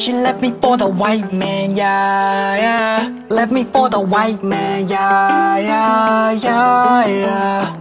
She left me for the white man, yeah, yeah. Left me for the white man, yeah, yeah, yeah, yeah.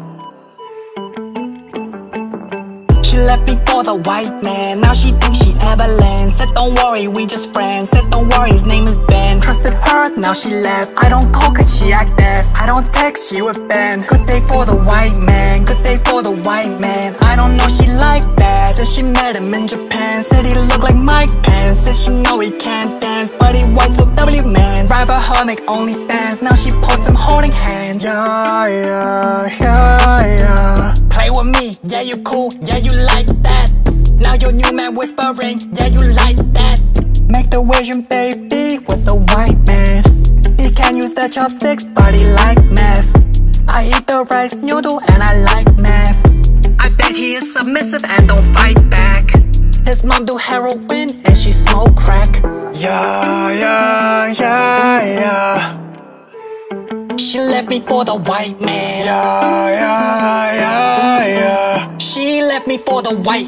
She left me for the white man, now she thinks she Evelyn. Said don't worry, we just friends. Said don't worry, his name is Ben. Trusted her, now she left. I don't call cause she act deaf. I don't text, she with Ben. Good day for the white man, good day for the white man. I don't know she like that. Said she met him in Japan. Said he look like Mike Pence. Said she know he can't dance, but he white so W man. Rival her make OnlyFans, now she posts him holding hands. Yeah, yeah, yeah, yeah. Play with me, yeah you cool, yeah you like that. Now your new man whispering, yeah you like that. Make the Asian baby with the white man. He can't use the chopsticks but he like meth. I eat the rice noodle and I like meth. I bet he is submissive and don't fight back. His mom do heroin and she smoke crack. Yeah, yeah, yeah, yeah. She left me for the white man. Yeah, yeah, yeah, yeah. She left me for the white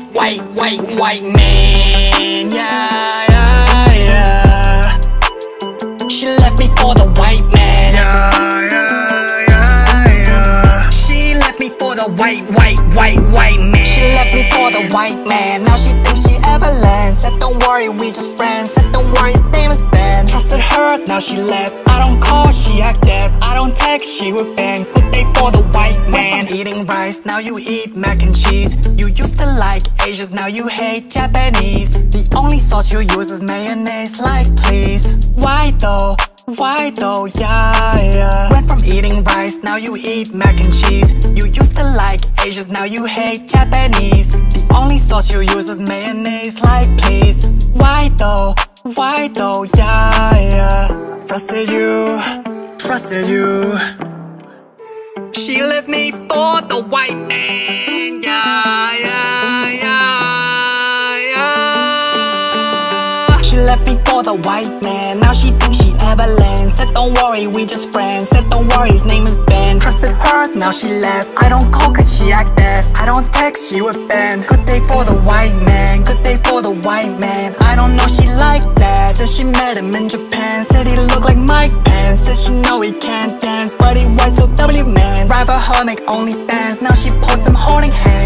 man. Yeah, yeah, yeah. She left me for the white man. Yeah, yeah, yeah, yeah. She left me for the white man. She left me for the white man. Now she thinks she Evelyn. Said don't worry, we just friends. Said don't worry, his name is Ben. Trusted her, now she left. I don't call, she act deaf. I don't text, she with Ben. Good day for the white man. Eating rice, now you eat mac and cheese. You used to like Asians, now you hate Japanese. The only sauce you use is mayonnaise, like please. Why though? Why though? Yeah, yeah. Went from eating rice, now you eat mac and cheese. You used to like Asians, now you hate Japanese. The only sauce you use is mayonnaise, like please. Why though? Why though? Yeah, yeah. Trusted you, trusted you. She left me for the white man. Yeah, yeah, yeah, yeah. She left me for the white man. Now she thinks she Evelyn. Said don't worry, we just friends. Said don't worry, his name is Ben. Trusted her, now she left. I don't call cause she act deaf. I don't text, she with Ben. Good day for the white man, good day for the white man. I don't know she like that. Said she met him in Japan. Said he look like Mike Pence. Said she know he can't dance, but he white so W man. Rival her make OnlyFans, now she posts him holding hands.